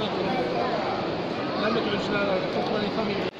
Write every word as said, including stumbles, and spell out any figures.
Là, mais tu veux que je la comprends les familles.